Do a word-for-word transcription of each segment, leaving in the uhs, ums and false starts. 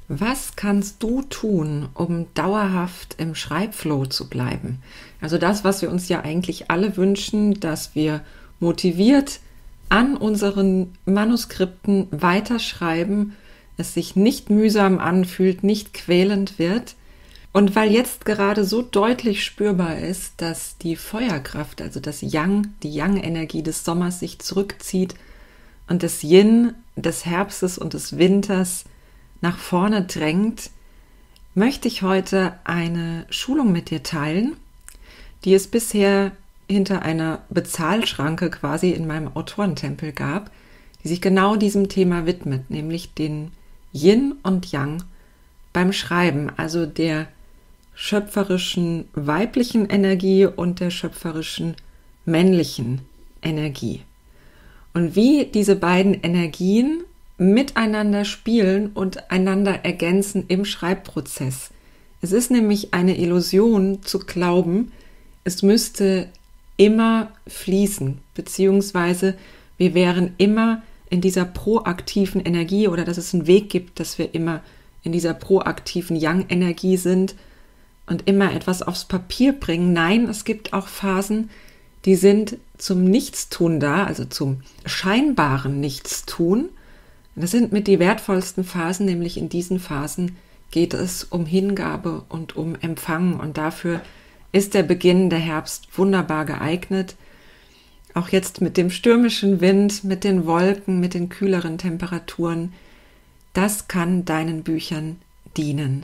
Was kannst du tun, um dauerhaft im Schreibflow zu bleiben? Also das, was wir uns ja eigentlich alle wünschen, dass wir motiviert an unseren Manuskripten weiterschreiben, es sich nicht mühsam anfühlt, nicht quälend wird. Und weil jetzt gerade so deutlich spürbar ist, dass die Feuerkraft, also das Yang, die Yang-Energie des Sommers sich zurückzieht und das Yin des Herbstes und des Winters nach vorne drängt, möchte ich heute eine Schulung mit dir teilen, die es bisher hinter einer Bezahlschranke quasi in meinem Autorentempel gab, die sich genau diesem Thema widmet, nämlich den Yin und Yang beim Schreiben, also der schöpferischen weiblichen Energie und der schöpferischen männlichen Energie. Und wie diese beiden Energien miteinander spielen und einander ergänzen im Schreibprozess. Es ist nämlich eine Illusion zu glauben, es müsste immer fließen, beziehungsweise wir wären immer in dieser proaktiven Energie oder dass es einen Weg gibt, dass wir immer in dieser proaktiven Yang-Energie sind und immer etwas aufs Papier bringen. Nein, es gibt auch Phasen, die sind zum Nichtstun da, also zum scheinbaren Nichtstun. Das sind mit die wertvollsten Phasen, nämlich in diesen Phasen geht es um Hingabe und um Empfangen und dafür ist der Beginn der Herbst wunderbar geeignet. Auch jetzt mit dem stürmischen Wind, mit den Wolken, mit den kühleren Temperaturen, das kann deinen Büchern dienen.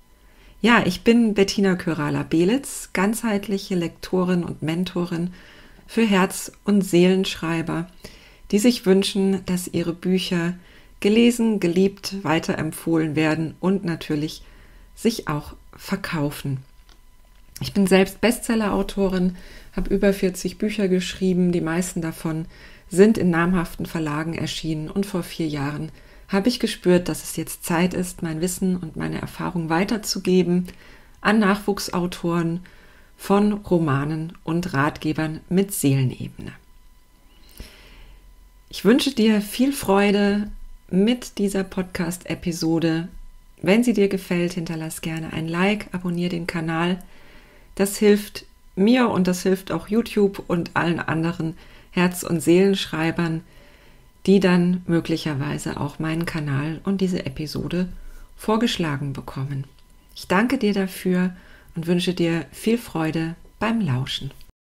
Ja, ich bin Bettina Kyrala-Belitz, ganzheitliche Lektorin und Mentorin für Herz- und Seelenschreiber, die sich wünschen, dass ihre Bücher gelesen, geliebt, weiterempfohlen werden und natürlich sich auch verkaufen. Ich bin selbst Bestseller-Autorin, habe über vierzig Bücher geschrieben, die meisten davon sind in namhaften Verlagen erschienen und vor vier Jahren habe ich gespürt, dass es jetzt Zeit ist, mein Wissen und meine Erfahrung weiterzugeben an Nachwuchsautoren von Romanen und Ratgebern mit Seelenebene. Ich wünsche dir viel Freude mit dieser Podcast-Episode. Wenn sie dir gefällt, hinterlass gerne ein Like, abonniere den Kanal. Das hilft mir und das hilft auch YouTube und allen anderen Herz- und Seelenschreibern, die dann möglicherweise auch meinen Kanal und diese Episode vorgeschlagen bekommen. Ich danke dir dafür und wünsche dir viel Freude beim Lauschen.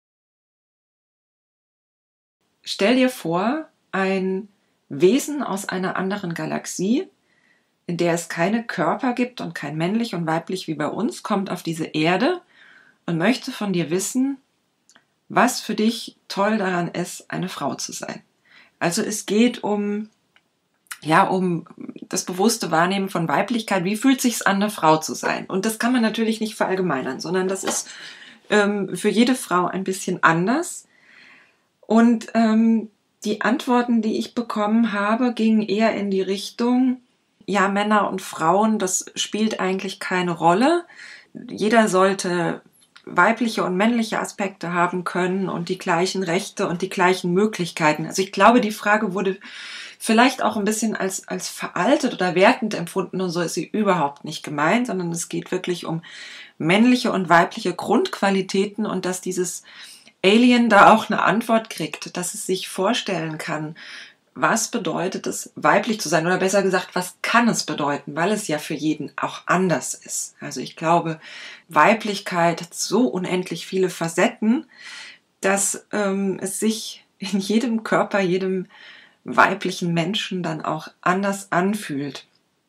Stell dir vor, ein Wesen aus einer anderen Galaxie, in der es keine Körper gibt und kein männlich und weiblich wie bei uns, kommt auf diese Erde und möchte von dir wissen, was für dich toll daran ist, eine Frau zu sein. Also es geht um, ja, um das bewusste Wahrnehmen von Weiblichkeit. Wie fühlt es sich an, eine Frau zu sein? Und das kann man natürlich nicht verallgemeinern, sondern das ist ähm, für jede Frau ein bisschen anders. Und ähm, die Antworten, die ich bekommen habe, gingen eher in die Richtung, ja, Männer und Frauen, das spielt eigentlich keine Rolle. Jeder sollte weibliche und männliche Aspekte haben können und die gleichen Rechte und die gleichen Möglichkeiten. Also ich glaube, die Frage wurde vielleicht auch ein bisschen als, als veraltet oder wertend empfunden und so ist sie überhaupt nicht gemeint, sondern es geht wirklich um männliche und weibliche Grundqualitäten und dass dieses Alien da auch eine Antwort kriegt, dass es sich vorstellen kann, was bedeutet es, weiblich zu sein oder besser gesagt, was kann es bedeuten, weil es ja für jeden auch anders ist. Also ich glaube, Weiblichkeit hat so unendlich viele Facetten, dass ähm, es sich in jedem Körper, jedem weiblichen Menschen dann auch anders anfühlt.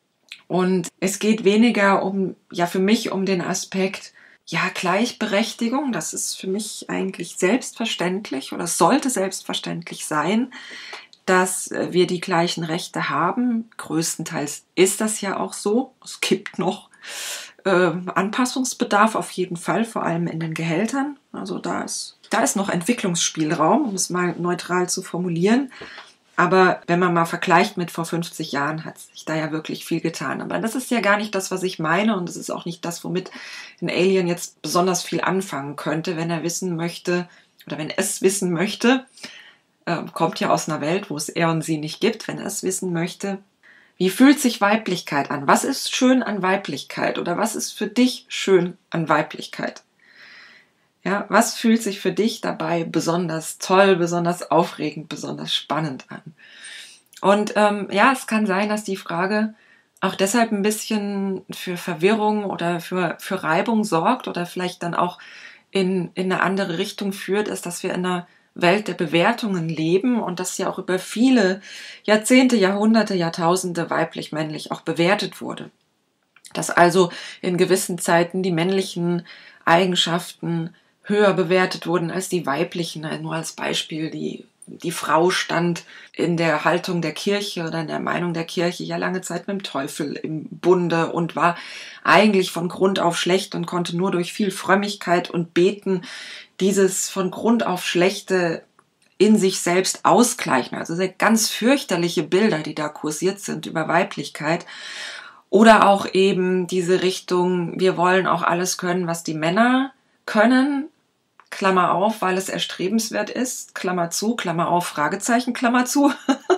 Und es geht weniger um, ja für mich um den Aspekt, ja, Gleichberechtigung, das ist für mich eigentlich selbstverständlich oder es sollte selbstverständlich sein, dass wir die gleichen Rechte haben. Größtenteils ist das ja auch so. Es gibt noch äh, Anpassungsbedarf auf jeden Fall, vor allem in den Gehältern. Also da ist, da ist noch Entwicklungsspielraum, um es mal neutral zu formulieren. Aber wenn man mal vergleicht mit vor fünfzig Jahren, hat sich da ja wirklich viel getan. Aber das ist ja gar nicht das, was ich meine und das ist auch nicht das, womit ein Alien jetzt besonders viel anfangen könnte, wenn er wissen möchte oder wenn es wissen möchte, äh, kommt ja aus einer Welt, wo es er und sie nicht gibt, wenn er es wissen möchte, Wie fühlt sich Weiblichkeit an? Was ist schön an Weiblichkeit? Oder was ist für dich schön an Weiblichkeit? Ja, was fühlt sich für dich dabei besonders toll, besonders aufregend, besonders spannend an? Und ähm, ja, es kann sein, dass die Frage auch deshalb ein bisschen für Verwirrung oder für, für Reibung sorgt oder vielleicht dann auch in, in eine andere Richtung führt, ist, dass wir in einer Welt der Bewertungen leben und das ja auch über viele Jahrzehnte, Jahrhunderte, Jahrtausende weiblich-männlich auch bewertet wurde. Dass also in gewissen Zeiten die männlichen Eigenschaften höher bewertet wurden als die weiblichen. Nur als Beispiel, die, die Frau stand in der Haltung der Kirche oder in der Meinung der Kirche ja lange Zeit mit dem Teufel im Bunde und war eigentlich von Grund auf schlecht und konnte nur durch viel Frömmigkeit und Beten dieses von Grund auf Schlechte in sich selbst ausgleichen. Also sehr ganz fürchterliche Bilder, die da kursiert sind über Weiblichkeit. Oder auch eben diese Richtung, wir wollen auch alles können, was die Männer können, Klammer auf, weil es erstrebenswert ist, Klammer zu, Klammer auf, Fragezeichen, Klammer zu.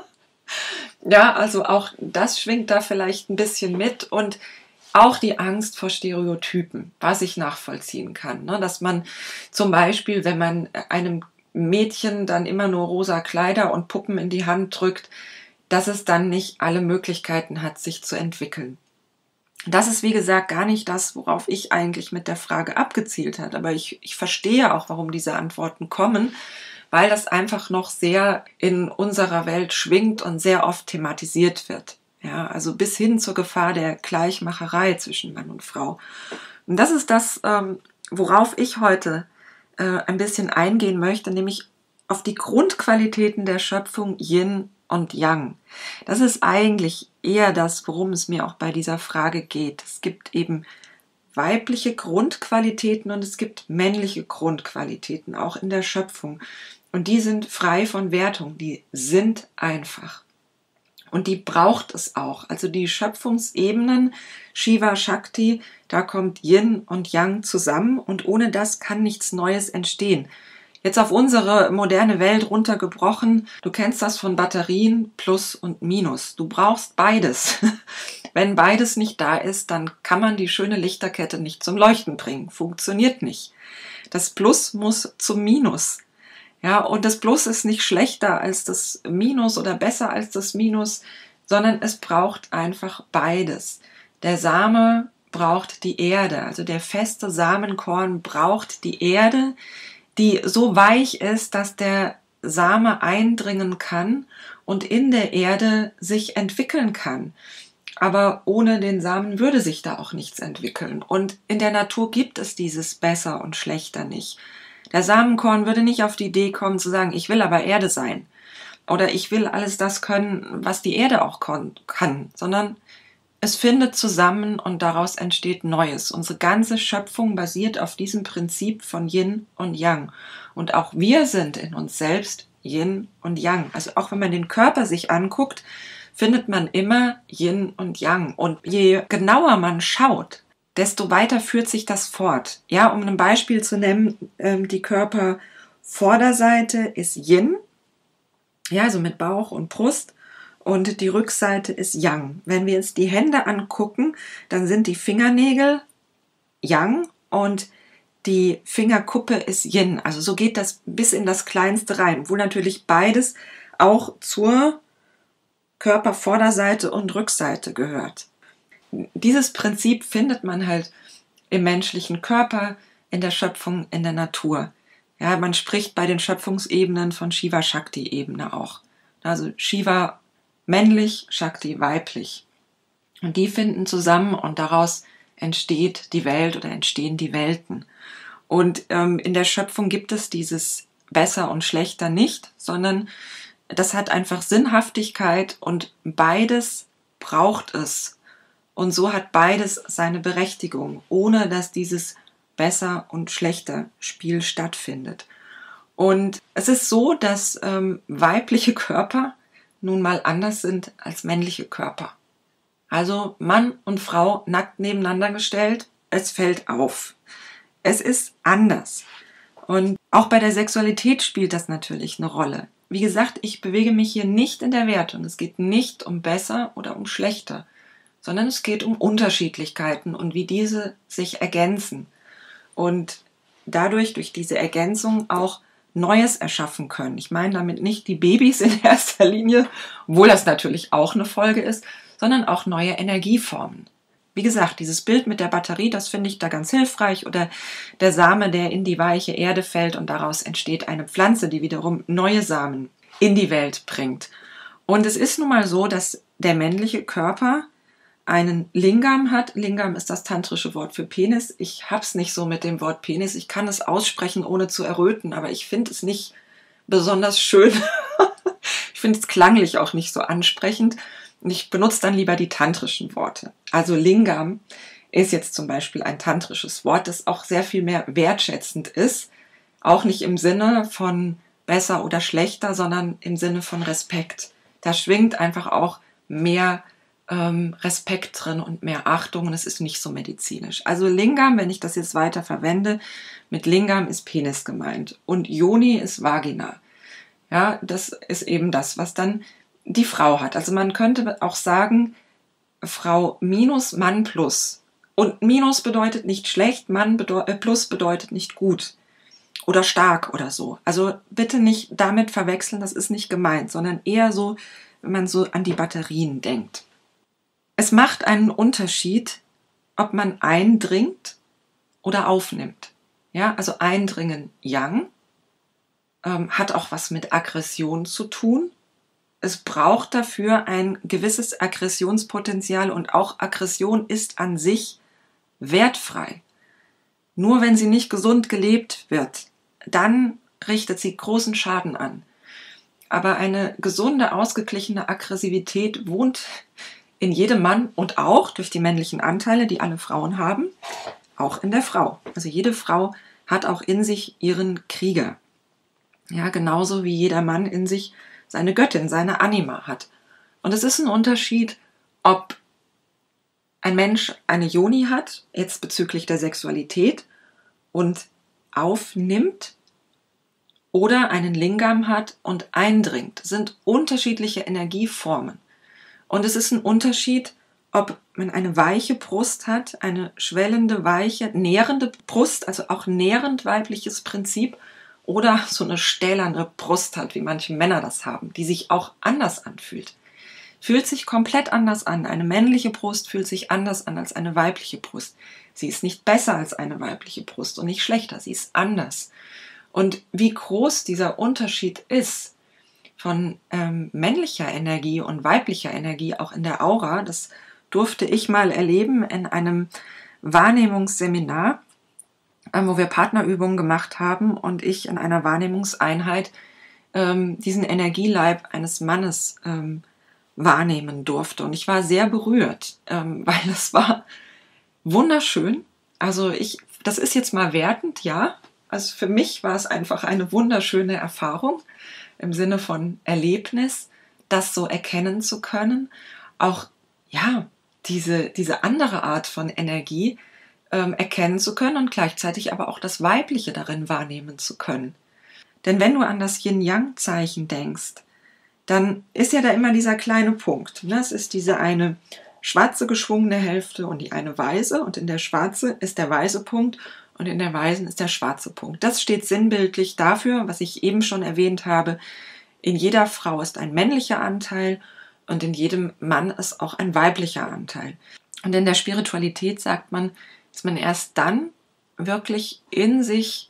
Ja, also auch das schwingt da vielleicht ein bisschen mit und auch die Angst vor Stereotypen, was ich nachvollziehen kann, ne? Dass man zum Beispiel, wenn man einem Mädchen dann immer nur rosa Kleider und Puppen in die Hand drückt, dass es dann nicht alle Möglichkeiten hat, sich zu entwickeln. Das ist, wie gesagt, gar nicht das, worauf ich eigentlich mit der Frage abgezielt hat. Aber ich, ich verstehe auch, warum diese Antworten kommen, weil das einfach noch sehr in unserer Welt schwingt und sehr oft thematisiert wird. Ja, also bis hin zur Gefahr der Gleichmacherei zwischen Mann und Frau. Und das ist das, ähm, worauf ich heute äh, ein bisschen eingehen möchte, nämlich auf die Grundqualitäten der Schöpfung Yin und Yang. Das ist eigentlich eher das, worum es mir auch bei dieser Frage geht. Es gibt eben weibliche Grundqualitäten und es gibt männliche Grundqualitäten, auch in der Schöpfung. Und die sind frei von Wertung, die sind einfach. Und die braucht es auch. Also die Schöpfungsebenen, Shiva, Shakti, da kommt Yin und Yang zusammen und ohne das kann nichts Neues entstehen. Jetzt auf unsere moderne Welt runtergebrochen, du kennst das von Batterien, Plus und Minus. Du brauchst beides. Wenn beides nicht da ist, dann kann man die schöne Lichterkette nicht zum Leuchten bringen. Funktioniert nicht. Das Plus muss zum Minus. Ja, und das Plus ist nicht schlechter als das Minus oder besser als das Minus, sondern es braucht einfach beides. Der Same braucht die Erde, also der feste Samenkorn braucht die Erde, die so weich ist, dass der Same eindringen kann und in der Erde sich entwickeln kann. Aber ohne den Samen würde sich da auch nichts entwickeln. Und in der Natur gibt es dieses Besser und Schlechter nicht. Der Samenkorn würde nicht auf die Idee kommen zu sagen, ich will aber Erde sein oder ich will alles das können, was die Erde auch kann, sondern es findet zusammen und daraus entsteht Neues. Unsere ganze Schöpfung basiert auf diesem Prinzip von Yin und Yang. Und auch wir sind in uns selbst Yin und Yang. Also auch wenn man den Körper sich anguckt, findet man immer Yin und Yang. Und je genauer man schaut, desto weiter führt sich das fort. Ja, um ein Beispiel zu nennen, ähm, die Körpervorderseite ist Yin, ja, also mit Bauch und Brust, und die Rückseite ist Yang. Wenn wir jetzt die Hände angucken, dann sind die Fingernägel Yang und die Fingerkuppe ist Yin. Also so geht das bis in das Kleinste rein, obwohl natürlich beides auch zur Körpervorderseite und Rückseite gehört. Dieses Prinzip findet man halt im menschlichen Körper, in der Schöpfung, in der Natur. Ja, man spricht bei den Schöpfungsebenen von Shiva-Shakti-Ebene auch. Also Shiva männlich, Shakti weiblich. Und die finden zusammen und daraus entsteht die Welt oder entstehen die Welten. Und ähm, in der Schöpfung gibt es dieses Besser und Schlechter nicht, sondern das hat einfach Sinnhaftigkeit und beides braucht es. Und so hat beides seine Berechtigung, ohne dass dieses Besser und Schlechter Spiel stattfindet. Und es ist so, dass ähm, weibliche Körper nun mal anders sind als männliche Körper. Also Mann und Frau nackt nebeneinander gestellt, es fällt auf. Es ist anders. Und auch bei der Sexualität spielt das natürlich eine Rolle. wie gesagt, ich bewege mich hier nicht in der Wertung. Es geht nicht um besser oder um schlechter, sondern es geht um Unterschiedlichkeiten und wie diese sich ergänzen und dadurch, durch diese Ergänzung auch Neues erschaffen können. Ich meine damit nicht die Babys in erster Linie, obwohl das natürlich auch eine Folge ist, sondern auch neue Energieformen. Wie gesagt, dieses Bild mit der Batterie, das finde ich da ganz hilfreich, oder der Same, der in die weiche Erde fällt und daraus entsteht eine Pflanze, die wiederum neue Samen in die Welt bringt. Und es ist nun mal so, dass der männliche Körper einen Lingam hat. Lingam ist das tantrische Wort für Penis. Ich hab's nicht so mit dem Wort Penis. Ich kann es aussprechen, ohne zu erröten, aber ich finde es nicht besonders schön. Ich finde es klanglich auch nicht so ansprechend. Ich benutze dann lieber die tantrischen Worte. Also Lingam ist jetzt zum Beispiel ein tantrisches Wort, das auch sehr viel mehr wertschätzend ist. Auch nicht im Sinne von besser oder schlechter, sondern im Sinne von Respekt. Da schwingt einfach auch mehr ähm, Respekt drin und mehr Achtung, und es ist nicht so medizinisch. Also Lingam, wenn ich das jetzt weiter verwende, mit Lingam ist Penis gemeint und Yoni ist Vagina. Ja, das ist eben das, was dann die Frau hat. Also man könnte auch sagen, Frau minus Mann plus. Und minus bedeutet nicht schlecht, Mann bedeu- äh, plus bedeutet nicht gut oder stark oder so. Also bitte nicht damit verwechseln, das ist nicht gemeint, sondern eher so, wenn man so an die Batterien denkt. Es macht einen Unterschied, ob man eindringt oder aufnimmt. Ja, also eindringen Yang ähm, hat auch was mit Aggression zu tun. Es braucht dafür ein gewisses Aggressionspotenzial, und auch Aggression ist an sich wertfrei. Nur wenn sie nicht gesund gelebt wird, dann richtet sie großen Schaden an. Aber eine gesunde, ausgeglichene Aggressivität wohnt in jedem Mann und auch durch die männlichen Anteile, die alle Frauen haben, auch in der Frau. Also jede Frau hat auch in sich ihren Krieger. Ja, genauso wie jeder Mann in sich seine Göttin, seine Anima hat. Und es ist ein Unterschied, ob ein Mensch eine Yoni hat, jetzt bezüglich der Sexualität, und aufnimmt, oder einen Lingam hat und eindringt. Das sind unterschiedliche Energieformen. Und es ist ein Unterschied, ob man eine weiche Brust hat, eine schwellende, weiche, nährende Brust, also auch nährend weibliches Prinzip, oder so eine stählerne Brust hat, wie manche Männer das haben, die sich auch anders anfühlt. Fühlt sich komplett anders an. Eine männliche Brust fühlt sich anders an als eine weibliche Brust. Sie ist nicht besser als eine weibliche Brust und nicht schlechter, sie ist anders. Und wie groß dieser Unterschied ist von ähm, männlicher Energie und weiblicher Energie, auch in der Aura, das durfte ich mal erleben in einem Wahrnehmungsseminar, ähm, wo wir Partnerübungen gemacht haben und ich in einer Wahrnehmungseinheit ähm, diesen Energieleib eines Mannes ähm, wahrnehmen durfte. Und ich war sehr berührt, ähm, weil es war wunderschön. Also ich, das ist jetzt mal wertend, ja. Also für mich war es einfach eine wunderschöne Erfahrung im Sinne von Erlebnis, das so erkennen zu können. Auch, ja, diese, diese andere Art von Energie ähm, erkennen zu können und gleichzeitig aber auch das Weibliche darin wahrnehmen zu können. Denn wenn du an das Yin-Yang-Zeichen denkst, dann ist ja da immer dieser kleine Punkt. Ne? Es ist diese eine schwarze geschwungene Hälfte und die eine weiße, und in der schwarze ist der weiße Punkt und in der weißen ist der schwarze Punkt. Das steht sinnbildlich dafür, was ich eben schon erwähnt habe. In jeder Frau ist ein männlicher Anteil und in jedem Mann ist auch ein weiblicher Anteil. Und in der Spiritualität sagt man, dass man erst dann wirklich in sich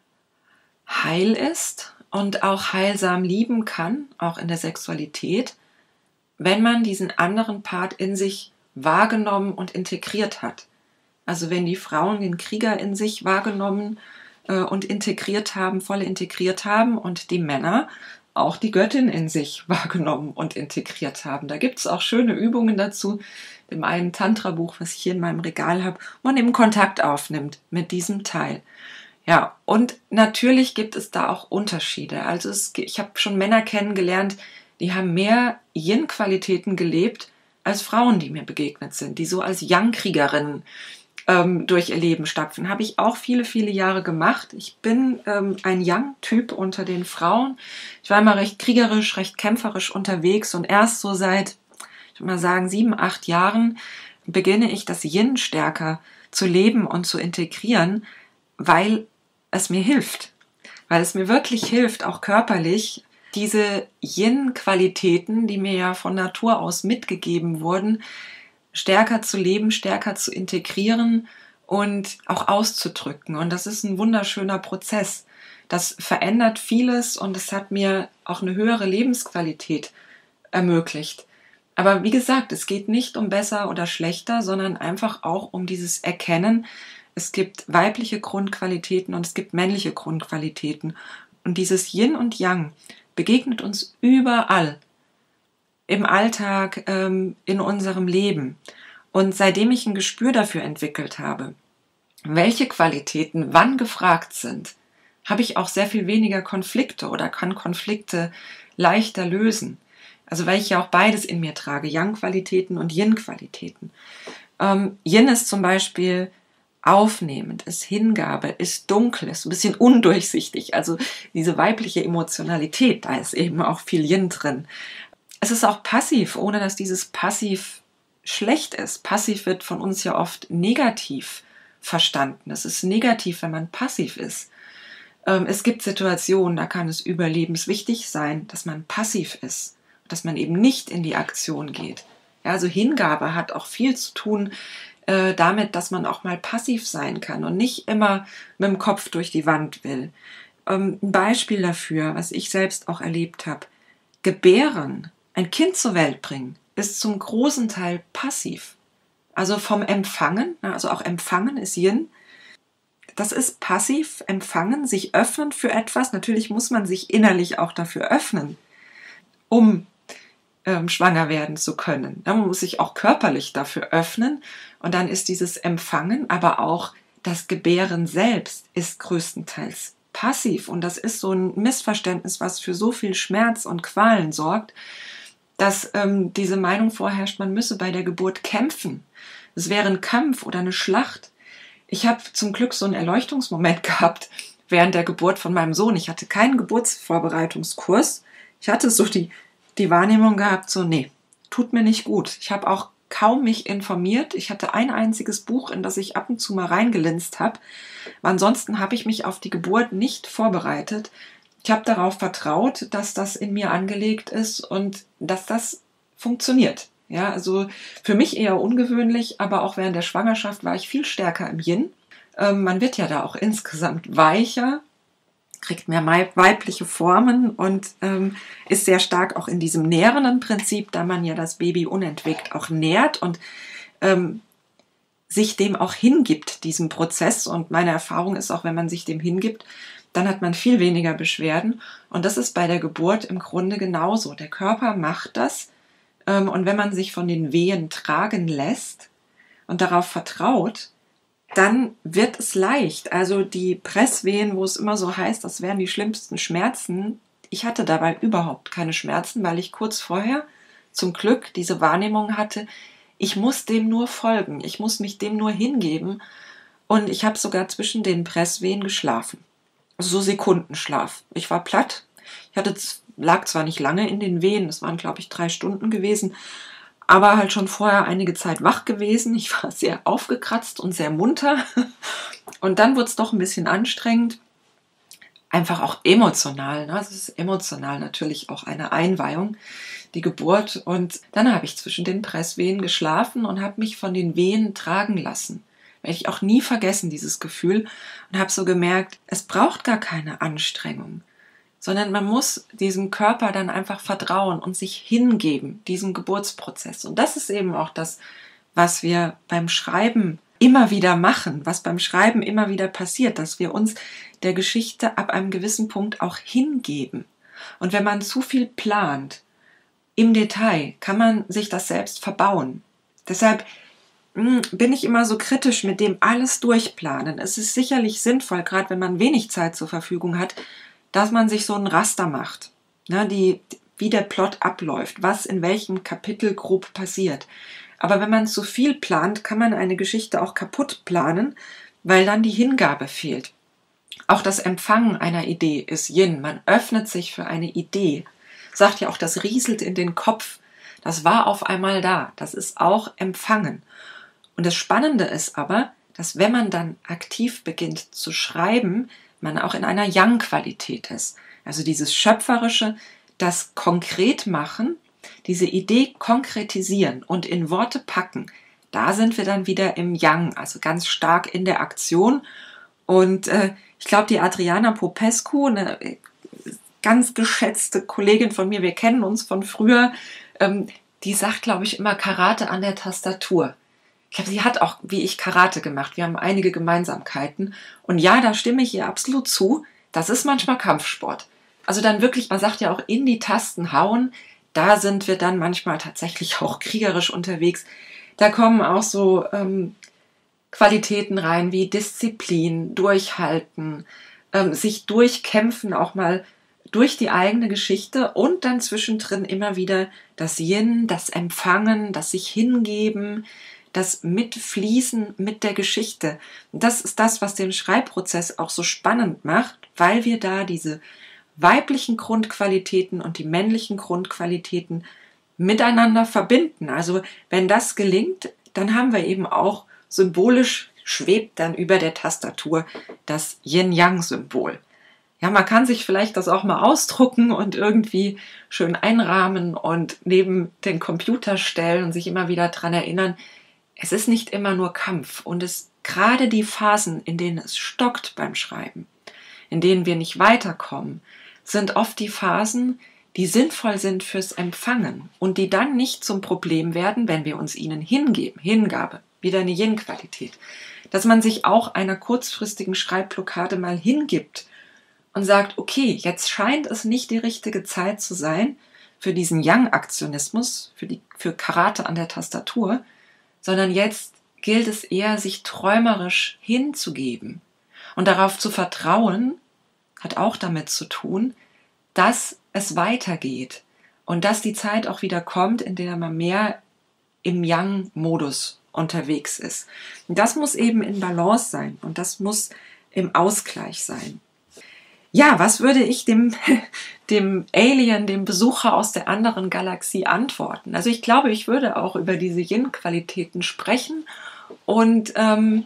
heil ist und auch heilsam lieben kann, auch in der Sexualität, wenn man diesen anderen Part in sich wahrgenommen und integriert hat. Also wenn die Frauen den Krieger in sich wahrgenommen äh, und integriert haben, voll integriert haben, und die Männer auch die Göttin in sich wahrgenommen und integriert haben. Da gibt es auch schöne Übungen dazu, in einem Tantra-Buch, was ich hier in meinem Regal habe, wo man eben Kontakt aufnimmt mit diesem Teil. Ja, und natürlich gibt es da auch Unterschiede. Also es, ich habe schon Männer kennengelernt, die haben mehr Yin-Qualitäten gelebt als Frauen, die mir begegnet sind, die so als Yang-Kriegerinnen ähm, durch ihr Leben stapfen. Habe ich auch viele, viele Jahre gemacht. Ich bin ähm, ein Yang-Typ unter den Frauen. Ich war immer recht kriegerisch, recht kämpferisch unterwegs und erst so seit, ich würde mal sagen, sieben, acht Jahren beginne ich das Yin stärker zu leben und zu integrieren, weil es mir hilft. Weil es mir wirklich hilft, auch körperlich, diese Yin-Qualitäten, die mir ja von Natur aus mitgegeben wurden, stärker zu leben, stärker zu integrieren und auch auszudrücken. Und das ist ein wunderschöner Prozess. Das verändert vieles und es hat mir auch eine höhere Lebensqualität ermöglicht. Aber wie gesagt, es geht nicht um besser oder schlechter, sondern einfach auch um dieses Erkennen, es gibt weibliche Grundqualitäten und es gibt männliche Grundqualitäten. Und dieses Yin und Yang begegnet uns überall. Im Alltag, ähm, in unserem Leben. Und seitdem ich ein Gespür dafür entwickelt habe, welche Qualitäten wann gefragt sind, habe ich auch sehr viel weniger Konflikte oder kann Konflikte leichter lösen. Also weil ich ja auch beides in mir trage, Yang-Qualitäten und Yin-Qualitäten. Ähm, Yin ist zum Beispiel aufnehmend, ist Hingabe, ist dunkel, ist ein bisschen undurchsichtig. Also diese weibliche Emotionalität, da ist eben auch viel Yin drin. Es ist auch passiv, ohne dass dieses Passiv schlecht ist. Passiv wird von uns ja oft negativ verstanden. Es ist negativ, wenn man passiv ist. Ähm, es gibt Situationen, da kann es überlebenswichtig sein, dass man passiv ist, dass man eben nicht in die Aktion geht. Ja, also Hingabe hat auch viel zu tun äh, damit, dass man auch mal passiv sein kann und nicht immer mit dem Kopf durch die Wand will. Ähm, ein Beispiel dafür, was ich selbst auch erlebt habe: Gebären, ein Kind zur Welt bringen, ist zum großen Teil passiv. Also vom Empfangen, also auch Empfangen ist Yin. Das ist passiv, empfangen, sich öffnen für etwas. Natürlich muss man sich innerlich auch dafür öffnen, um ähm, schwanger werden zu können. Ja, man muss sich auch körperlich dafür öffnen. Und dann ist dieses Empfangen, aber auch das Gebären selbst ist größtenteils passiv. Und das ist so ein Missverständnis, was für so viel Schmerz und Qualen sorgt, dass ähm, diese Meinung vorherrscht, man müsse bei der Geburt kämpfen. Es wäre ein Kampf oder eine Schlacht. Ich habe zum Glück so einen Erleuchtungsmoment gehabt während der Geburt von meinem Sohn. Ich hatte keinen Geburtsvorbereitungskurs. Ich hatte so die, die Wahrnehmung gehabt, so nee, tut mir nicht gut. Ich habe auch kaum mich informiert. Ich hatte ein einziges Buch, in das ich ab und zu mal reingelinst habe. Ansonsten habe ich mich auf die Geburt nicht vorbereitet. Ich habe darauf vertraut, dass das in mir angelegt ist und dass das funktioniert. Ja, also für mich eher ungewöhnlich, aber auch während der Schwangerschaft war ich viel stärker im Yin. Ähm, man wird ja da auch insgesamt weicher, kriegt mehr weibliche Formen und ähm, ist sehr stark auch in diesem nährenden Prinzip, da man ja das Baby unentwegt auch nährt und ähm, sich dem auch hingibt, diesem Prozess. Und meine Erfahrung ist auch, wenn man sich dem hingibt, dann hat man viel weniger Beschwerden. Und das ist bei der Geburt im Grunde genauso. Der Körper macht das. Ähm, und wenn man sich von den Wehen tragen lässt und darauf vertraut, dann wird es leicht. Also die Presswehen, wo es immer so heißt, das wären die schlimmsten Schmerzen. Ich hatte dabei überhaupt keine Schmerzen, weil ich kurz vorher zum Glück diese Wahrnehmung hatte, ich muss dem nur folgen, ich muss mich dem nur hingeben. Und ich habe sogar zwischen den Presswehen geschlafen. So Sekundenschlaf. Ich war platt. Ich hatte, lag zwar nicht lange in den Wehen, das waren, glaube ich, drei Stunden gewesen, aber halt schon vorher einige Zeit wach gewesen. Ich war sehr aufgekratzt und sehr munter. Und dann wurde es doch ein bisschen anstrengend. Einfach auch emotional. Ne? Es ist emotional natürlich auch eine Einweihung, die Geburt. Und dann habe ich zwischen den Presswehen geschlafen und habe mich von den Wehen tragen lassen. Werde ich auch nie vergessen, dieses Gefühl. Und habe so gemerkt, es braucht gar keine Anstrengung, sondern man muss diesem Körper dann einfach vertrauen und sich hingeben, diesem Geburtsprozess. Und das ist eben auch das, was wir beim Schreiben immer wieder machen, was beim Schreiben immer wieder passiert, dass wir uns der Geschichte ab einem gewissen Punkt auch hingeben. Und wenn man zu viel plant, im Detail, kann man sich das selbst verbauen. Deshalb bin ich immer so kritisch mit dem alles durchplanen. Es ist sicherlich sinnvoll, gerade wenn man wenig Zeit zur Verfügung hat, dass man sich so ein Raster macht, ne, die, wie der Plot abläuft, was in welchem Kapitel grob passiert. Aber wenn man zu viel plant, kann man eine Geschichte auch kaputt planen, weil dann die Hingabe fehlt. Auch das Empfangen einer Idee ist Yin. Man öffnet sich für eine Idee. Sagt ja auch, das rieselt in den Kopf. Das war auf einmal da. Das ist auch Empfangen. Und das Spannende ist aber, dass wenn man dann aktiv beginnt zu schreiben, man auch in einer Yang-Qualität ist. Also dieses Schöpferische, das konkret machen, diese Idee konkretisieren und in Worte packen, da sind wir dann wieder im Yang, also ganz stark in der Aktion. Und äh, ich glaube, die Adriana Popescu, eine ganz geschätzte Kollegin von mir, wir kennen uns von früher, ähm, die sagt, glaube ich, immer Karate an der Tastatur. Ich glaube, sie hat auch, wie ich, Karate gemacht. Wir haben einige Gemeinsamkeiten. Und ja, da stimme ich ihr absolut zu. Das ist manchmal Kampfsport. Also dann wirklich, man sagt ja auch, in die Tasten hauen. Da sind wir dann manchmal tatsächlich auch kriegerisch unterwegs. Da kommen auch so ähm, Qualitäten rein wie Disziplin, Durchhalten, ähm, sich durchkämpfen, auch mal durch die eigene Geschichte und dann zwischendrin immer wieder das Yin, das Empfangen, das sich hingeben, das Mitfließen mit der Geschichte. Und das ist das, was den Schreibprozess auch so spannend macht, weil wir da diese weiblichen Grundqualitäten und die männlichen Grundqualitäten miteinander verbinden. Also wenn das gelingt, dann haben wir eben auch symbolisch, schwebt dann über der Tastatur das Yin-Yang-Symbol. Ja, man kann sich vielleicht das auch mal ausdrucken und irgendwie schön einrahmen und neben den Computer stellen und sich immer wieder daran erinnern, es ist nicht immer nur Kampf und es gerade die Phasen, in denen es stockt beim Schreiben, in denen wir nicht weiterkommen, sind oft die Phasen, die sinnvoll sind fürs Empfangen und die dann nicht zum Problem werden, wenn wir uns ihnen hingeben. Hingabe, wieder eine Yin-Qualität. Dass man sich auch einer kurzfristigen Schreibblockade mal hingibt und sagt, okay, jetzt scheint es nicht die richtige Zeit zu sein für diesen Yang-Aktionismus, für, die, für Karate an der Tastatur, sondern jetzt gilt es eher, sich träumerisch hinzugeben und darauf zu vertrauen, hat auch damit zu tun, dass es weitergeht und dass die Zeit auch wieder kommt, in der man mehr im Yang-Modus unterwegs ist. Und das muss eben in Balance sein und das muss im Ausgleich sein. Ja, was würde ich dem, dem Alien, dem Besucher aus der anderen Galaxie antworten? Also ich glaube, ich würde auch über diese Yin-Qualitäten sprechen und ähm,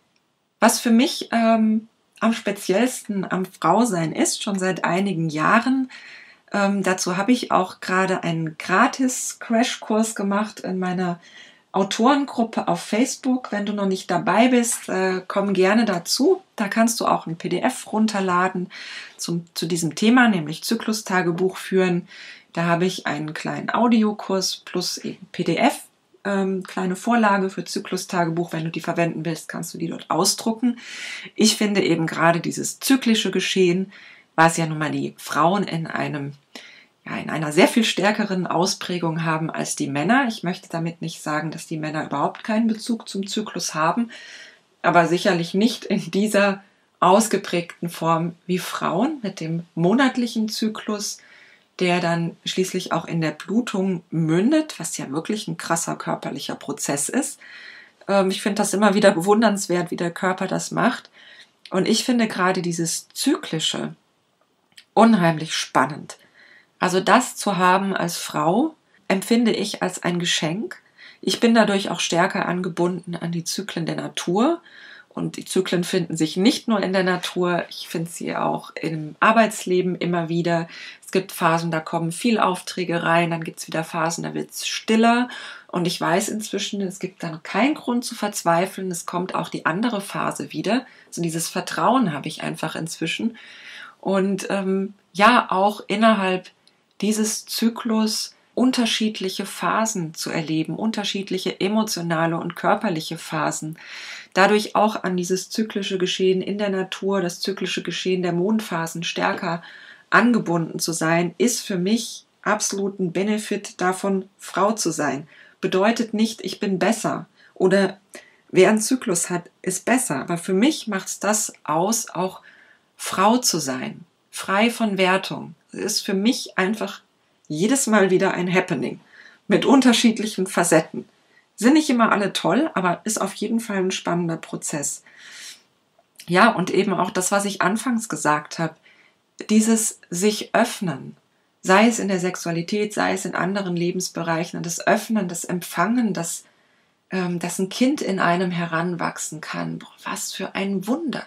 was für mich ähm, am speziellsten am Frausein ist, schon seit einigen Jahren, ähm, dazu habe ich auch gerade einen Gratis-Crashkurs gemacht in meiner Autorengruppe auf Facebook. Wenn du noch nicht dabei bist, äh, komm gerne dazu. Da kannst du auch ein P D F runterladen zum, zu diesem Thema, nämlich Zyklustagebuch führen. Da habe ich einen kleinen Audiokurs plus eben P D F, ähm, kleine Vorlage für Zyklustagebuch. Wenn du die verwenden willst, kannst du die dort ausdrucken. Ich finde eben gerade dieses zyklische Geschehen, was ja nun mal die Frauen in einem ja, in einer sehr viel stärkeren Ausprägung haben als die Männer. Ich möchte damit nicht sagen, dass die Männer überhaupt keinen Bezug zum Zyklus haben, aber sicherlich nicht in dieser ausgeprägten Form wie Frauen mit dem monatlichen Zyklus, der dann schließlich auch in der Blutung mündet, was ja wirklich ein krasser körperlicher Prozess ist. Ähm, ich finde das immer wieder bewundernswert, wie der Körper das macht. Und ich finde gerade dieses Zyklische unheimlich spannend. Also das zu haben als Frau, empfinde ich als ein Geschenk. Ich bin dadurch auch stärker angebunden an die Zyklen der Natur. Und die Zyklen finden sich nicht nur in der Natur, ich finde sie auch im Arbeitsleben immer wieder. Es gibt Phasen, da kommen viel Aufträge rein, dann gibt es wieder Phasen, da wird es stiller. Und ich weiß inzwischen, es gibt dann keinen Grund zu verzweifeln. Es kommt auch die andere Phase wieder. Also dieses Vertrauen habe ich einfach inzwischen. Und ähm, ja, auch innerhalb dieses Zyklus unterschiedliche Phasen zu erleben, unterschiedliche emotionale und körperliche Phasen, dadurch auch an dieses zyklische Geschehen in der Natur, das zyklische Geschehen der Mondphasen stärker angebunden zu sein, ist für mich absolut ein Benefit davon, Frau zu sein. Bedeutet nicht, ich bin besser oder wer einen Zyklus hat, ist besser, aber für mich macht es das aus, auch Frau zu sein, frei von Wertung. Es ist für mich einfach jedes Mal wieder ein Happening mit unterschiedlichen Facetten. Sind nicht immer alle toll, aber ist auf jeden Fall ein spannender Prozess. Ja, und eben auch das, was ich anfangs gesagt habe, dieses sich öffnen, sei es in der Sexualität, sei es in anderen Lebensbereichen, das Öffnen, das Empfangen, das, ähm, dass ein Kind in einem heranwachsen kann. Boah, was für ein Wunder.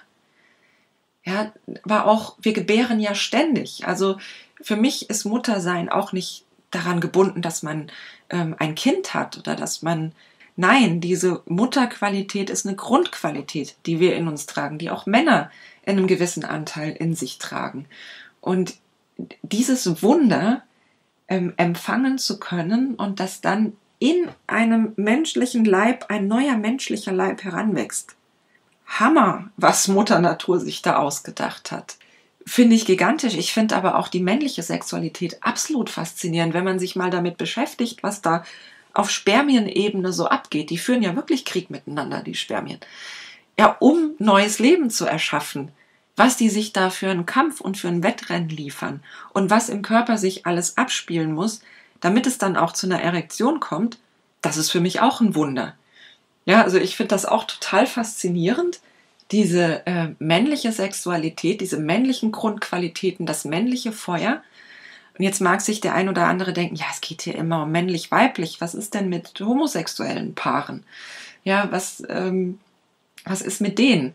Ja, aber auch, wir gebären ja ständig. Also für mich ist Muttersein auch nicht daran gebunden, dass man ähm, ein Kind hat oder dass man, nein, diese Mutterqualität ist eine Grundqualität, die wir in uns tragen, die auch Männer in einem gewissen Anteil in sich tragen. Und dieses Wunder ähm, empfangen zu können und dass dann in einem menschlichen Leib ein neuer menschlicher Leib heranwächst. Hammer, was Mutter Natur sich da ausgedacht hat. Finde ich gigantisch. Ich finde aber auch die männliche Sexualität absolut faszinierend, wenn man sich mal damit beschäftigt, was da auf Spermienebene so abgeht. Die führen ja wirklich Krieg miteinander, die Spermien. Ja, um neues Leben zu erschaffen. Was die sich da für einen Kampf und für ein Wettrennen liefern und was im Körper sich alles abspielen muss, damit es dann auch zu einer Erektion kommt, das ist für mich auch ein Wunder. Ja, also ich finde das auch total faszinierend, diese äh, männliche Sexualität, diese männlichen Grundqualitäten, das männliche Feuer. Und jetzt mag sich der ein oder andere denken, ja, es geht hier immer um männlich-weiblich. Was ist denn mit homosexuellen Paaren? Ja, was, ähm, was ist mit denen?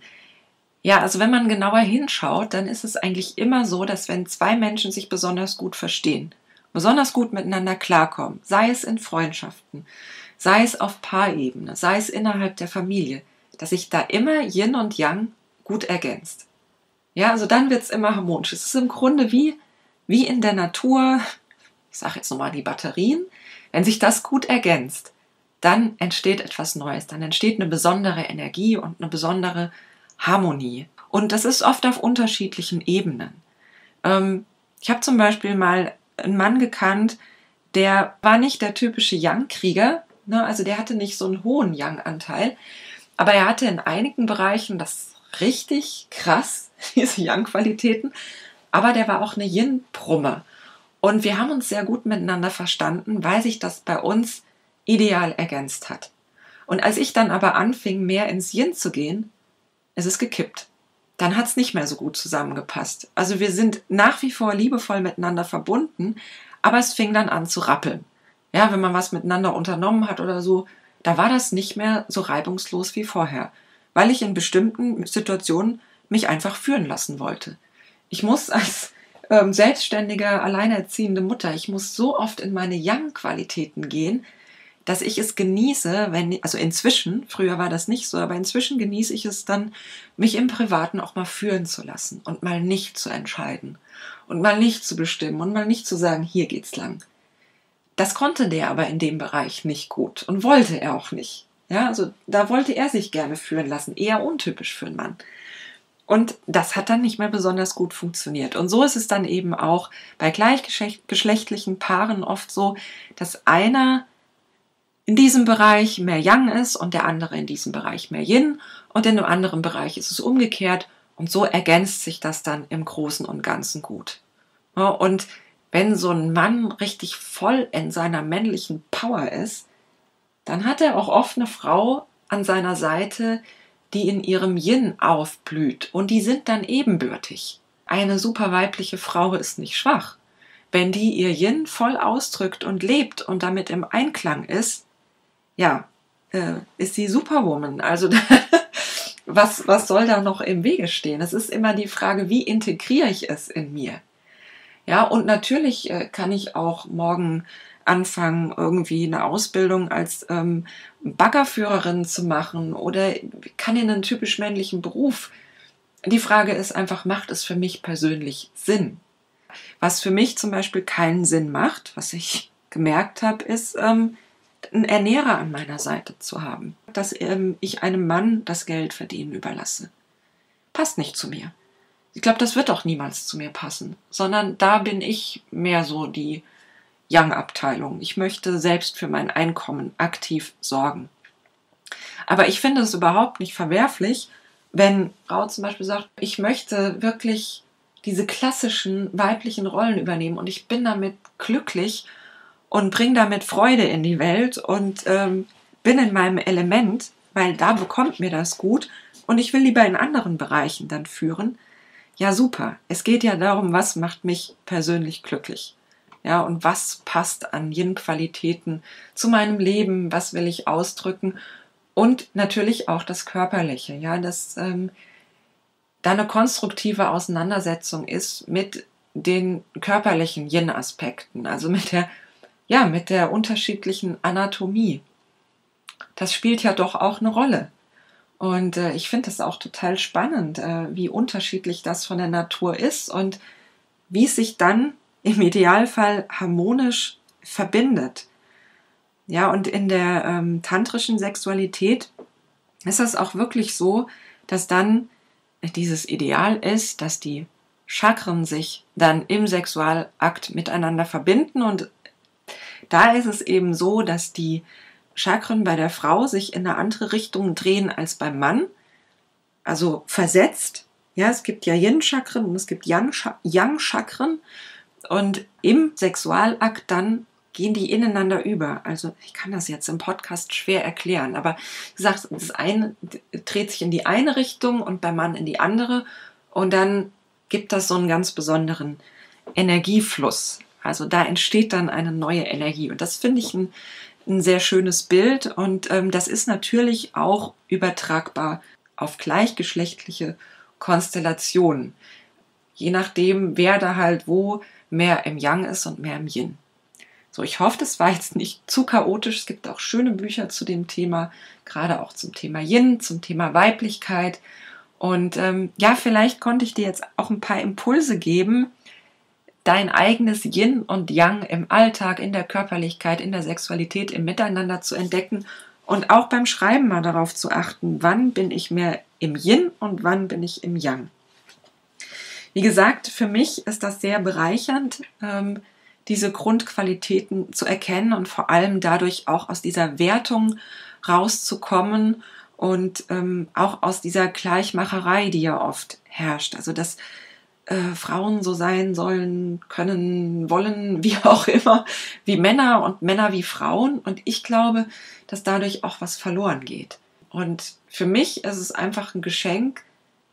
Ja, also wenn man genauer hinschaut, dann ist es eigentlich immer so, dass wenn zwei Menschen sich besonders gut verstehen, besonders gut miteinander klarkommen, sei es in Freundschaften, sei es auf Paarebene, sei es innerhalb der Familie, dass sich da immer Yin und Yang gut ergänzt. Ja, also dann wird es immer harmonisch. Es ist im Grunde wie, wie in der Natur, ich sage jetzt nochmal die Batterien, wenn sich das gut ergänzt, dann entsteht etwas Neues, dann entsteht eine besondere Energie und eine besondere Harmonie. Und das ist oft auf unterschiedlichen Ebenen. Ähm, ich habe zum Beispiel mal einen Mann gekannt, der war nicht der typische Yang-Krieger, ne? Also der hatte nicht so einen hohen Yang-Anteil, aber er hatte in einigen Bereichen das richtig krass, diese Yang-Qualitäten, aber der war auch eine Yin-Brumme. Und wir haben uns sehr gut miteinander verstanden, weil sich das bei uns ideal ergänzt hat. Und als ich dann aber anfing, mehr ins Yin zu gehen, ist es gekippt. Dann hat es nicht mehr so gut zusammengepasst. Also wir sind nach wie vor liebevoll miteinander verbunden, aber es fing dann an zu rappeln. Ja, wenn man was miteinander unternommen hat oder so, da war das nicht mehr so reibungslos wie vorher, weil ich in bestimmten Situationen mich einfach führen lassen wollte. Ich muss als ähm, selbstständige, alleinerziehende Mutter, ich muss so oft in meine Yang-Qualitäten gehen, dass ich es genieße, wenn, also inzwischen, früher war das nicht so, aber inzwischen genieße ich es dann, mich im Privaten auch mal führen zu lassen und mal nicht zu entscheiden und mal nicht zu bestimmen und mal nicht zu sagen, hier geht's lang. Das konnte der aber in dem Bereich nicht gut und wollte er auch nicht. Ja, also da wollte er sich gerne führen lassen, eher untypisch für einen Mann. Und das hat dann nicht mehr besonders gut funktioniert. Und so ist es dann eben auch bei gleichgeschlechtlichen Paaren oft so, dass einer in diesem Bereich mehr Yang ist und der andere in diesem Bereich mehr Yin und in einem anderen Bereich ist es umgekehrt und so ergänzt sich das dann im Großen und Ganzen gut. Ja, und wenn so ein Mann richtig voll in seiner männlichen Power ist, dann hat er auch oft eine Frau an seiner Seite, die in ihrem Yin aufblüht und die sind dann ebenbürtig. Eine super weibliche Frau ist nicht schwach. Wenn die ihr Yin voll ausdrückt und lebt und damit im Einklang ist, ja, äh, ist sie Superwoman. Also was, was soll da noch im Wege stehen? Es ist immer die Frage, wie integriere ich es in mir? Ja, und natürlich äh, kann ich auch morgen anfangen, irgendwie eine Ausbildung als ähm, Baggerführerin zu machen oder kann in einen typisch männlichen Beruf. Die Frage ist einfach, macht es für mich persönlich Sinn? Was für mich zum Beispiel keinen Sinn macht, was ich gemerkt habe, ist, ähm, einen Ernährer an meiner Seite zu haben. Dass ähm, ich einem Mann das Geld verdienen überlasse. Passt nicht zu mir. Ich glaube, das wird auch niemals zu mir passen, sondern da bin ich mehr so die Yang-Abteilung. Ich möchte selbst für mein Einkommen aktiv sorgen. Aber ich finde es überhaupt nicht verwerflich, wenn Frau zum Beispiel sagt, ich möchte wirklich diese klassischen weiblichen Rollen übernehmen und ich bin damit glücklich und bringe damit Freude in die Welt und ähm, bin in meinem Element, weil da bekommt mir das gut und ich will lieber in anderen Bereichen dann führen. Ja, super. Es geht ja darum, was macht mich persönlich glücklich. Ja, und was passt an Yin-Qualitäten zu meinem Leben, was will ich ausdrücken und natürlich auch das Körperliche, ja, dass ähm, da eine konstruktive Auseinandersetzung ist mit den körperlichen Yin-Aspekten, also mit der, ja, mit der unterschiedlichen Anatomie. Das spielt ja doch auch eine Rolle. Und äh, ich finde es auch total spannend, äh, wie unterschiedlich das von der Natur ist und wie es sich dann im Idealfall harmonisch verbindet. Ja, und in der ähm, tantrischen Sexualität ist es auch wirklich so, dass dann dieses Ideal ist, dass die Chakren sich dann im Sexualakt miteinander verbinden. Und da ist es eben so, dass die Chakren bei der Frau sich in eine andere Richtung drehen als beim Mann, also versetzt. Ja, es gibt ja Yin-Chakren und es gibt Yang-Chakren und im Sexualakt dann gehen die ineinander über. Also ich kann das jetzt im Podcast schwer erklären, aber wie gesagt, das eine dreht sich in die eine Richtung und beim Mann in die andere und dann gibt das so einen ganz besonderen Energiefluss. Also da entsteht dann eine neue Energie und das finde ich ein, ein sehr schönes Bild und ähm, das ist natürlich auch übertragbar auf gleichgeschlechtliche Konstellationen. Je nachdem, wer da halt wo mehr im Yang ist und mehr im Yin. So, ich hoffe, das war jetzt nicht zu chaotisch. Es gibt auch schöne Bücher zu dem Thema, gerade auch zum Thema Yin, zum Thema Weiblichkeit. Und ähm, ja, vielleicht konnte ich dir jetzt auch ein paar Impulse geben, dein eigenes Yin und Yang im Alltag, in der Körperlichkeit, in der Sexualität, im Miteinander zu entdecken und auch beim Schreiben mal darauf zu achten, wann bin ich mehr im Yin und wann bin ich im Yang. Wie gesagt, für mich ist das sehr bereichernd, ähm, diese Grundqualitäten zu erkennen und vor allem dadurch auch aus dieser Wertung rauszukommen und ähm, auch aus dieser Gleichmacherei, die ja oft herrscht. Also dass äh, Frauen so sein sollen, können, wollen, wie auch immer, wie Männer und Männer wie Frauen. Und ich glaube, dass dadurch auch was verloren geht. Und für mich ist es einfach ein Geschenk,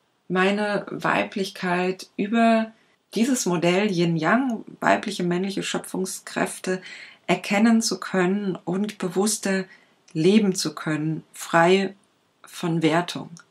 meine Weiblichkeit über dieses Modell Yin-Yang, weibliche, männliche Schöpfungskräfte, erkennen zu können und bewusster leben zu können, frei von Wertung.